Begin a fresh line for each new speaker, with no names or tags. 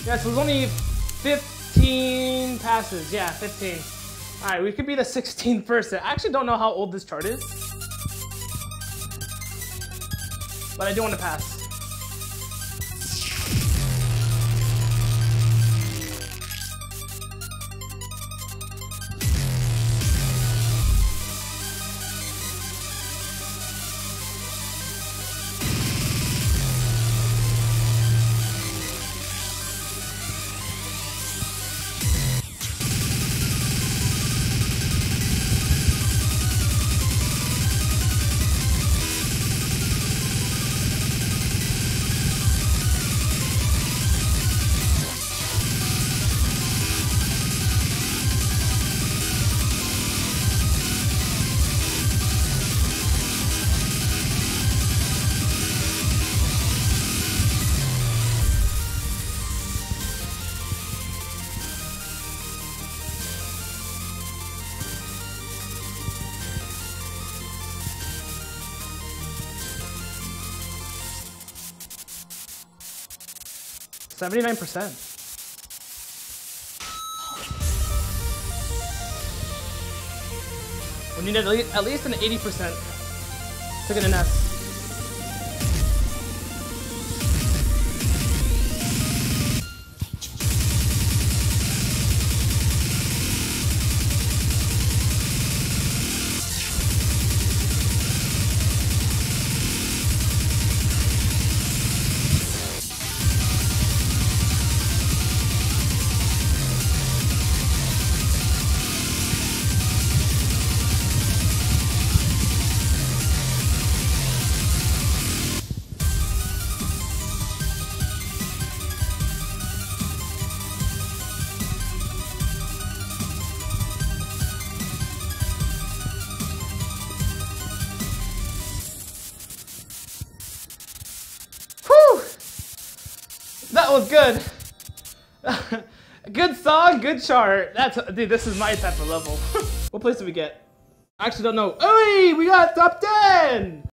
Yeah, so there's only 15 passes. Yeah, 15. All right, we could be the 16th person. I actually don't know how old this chart is, but I do want to pass. $79%. We need at least an 80% to get an S. That was good. Good song, good chart. Dude, this is my type of level. What place did we get? I actually don't know. Hey, we got top 10!